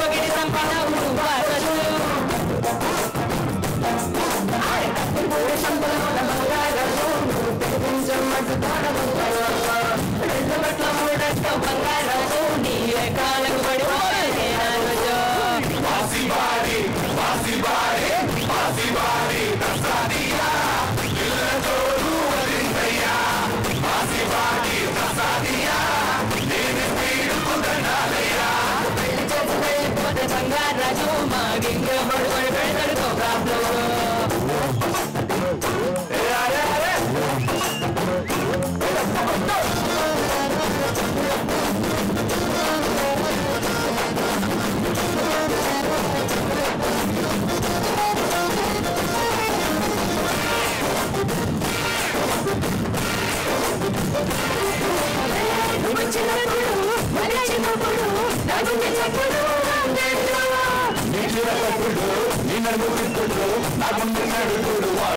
పగిడి సంపదవుడు వారసు సంపదముల బంగారము తెగించమట్టు పట్ల మూడట్ట బంగారము నీ కాలకు పడి వాసివాడి వాసివాడి వాసివాడి దసాదియా ఇల్లతోడు వదిందయ్యా వాసివాడి దసాదియా నేను వీడు కుదనాలయ్యా చేతి వెళ్ళిపోతే బంగారాజు మా గింగ పడుకొని పెడతాడు తోకాప్లో నీ నడుగు